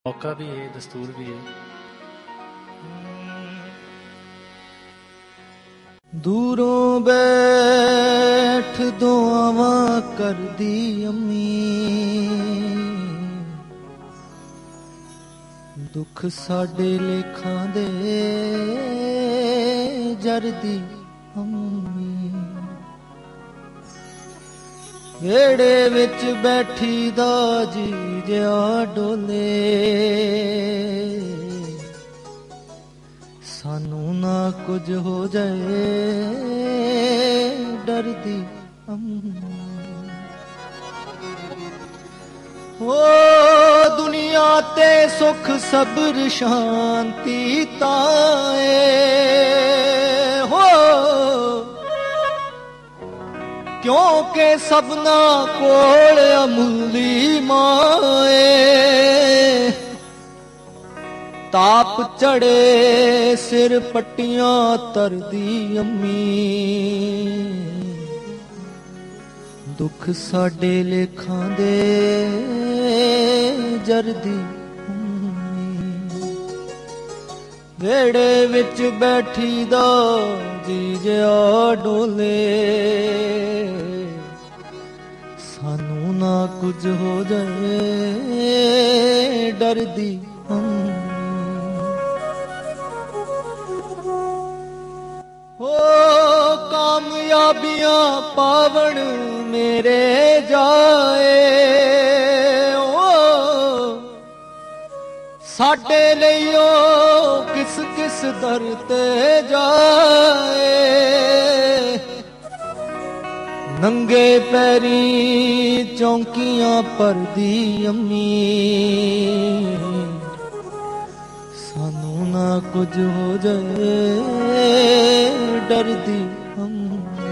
मौका भी है, दस्तूर भी है। दूरों बैठ दुआवा कर दी अम्मी, दुख साडे लेखां दे जरदी अम्मी। वेड़े विच बैठी दा जी जिया डोले, सानू ना कुछ हो जाए डरदी अम्मी। ओ दुनिया ते सुख सब्र शांति ताए हो, क्योंकि सबना कोल अमुली माए। ताप चढ़े सिर पट्टियां तरदी अम्मी, दुख साडे लेखां दे जरदी अम्मी। वेड़े विच बैठी दा जी जिया डोले, सानू ना कुछ हो जाए डरदी अम्मी। ओ कामयाबियां पावण मेरे जाए, ओ साडे लियो किस किस दर ते जाए। नंगे पैरी चौंकियां परदी अम्मी, सानू ना कुछ हो जाए डरदी अम्मी।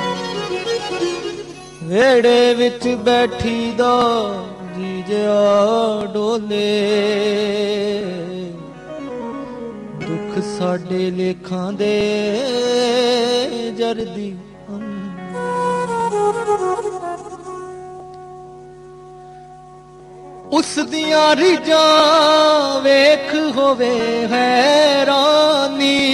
वेड़े विच बैठी दा जी जिया डोले, दुख साडे लेखां दे जरदी अम्मी। उस दियां रिजां वेख होवे हैरानी,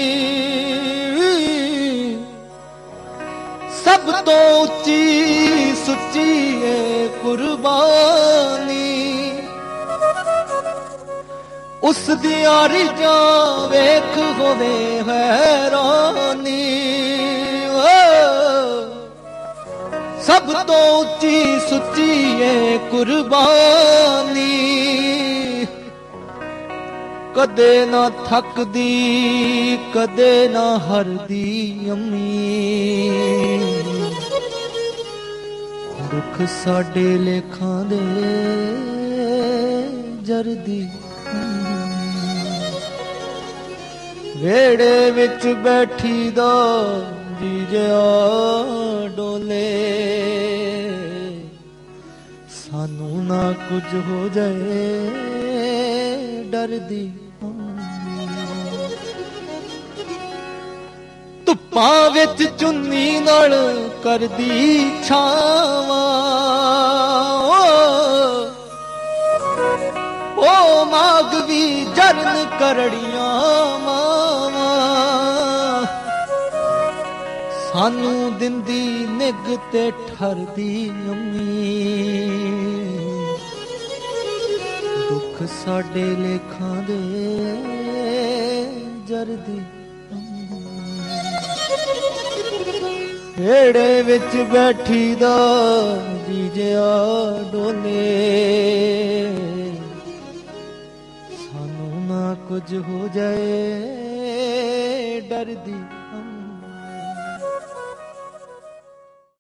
सब तो उच्ची सुच्ची है कुर्बानी। उस दियां रिजां वेख होवे हैरानी, सब तो उच्ची सुच्ची है कुर्बानी। कदे ना थकदी कदे ना हरदी अम्मी, दुख साडे लेखां दे जरदी अम्मी। वेड़े विच बैठी दा जी जिया डोले, सानू ना कुछ हो जाए डरदी अम्मी। धुप्पां विच चुन्नी नाल करदी छावां, ओ मागवी जरन करड़ियां मावां। सानू दिंदी निग ते ठरदी अम्मी, दुख साडे लेखां दे जरदी अम्मी। वेड़े विच बैठी दा जी जिया डोले, सानू ना कुछ हो जाए डरदी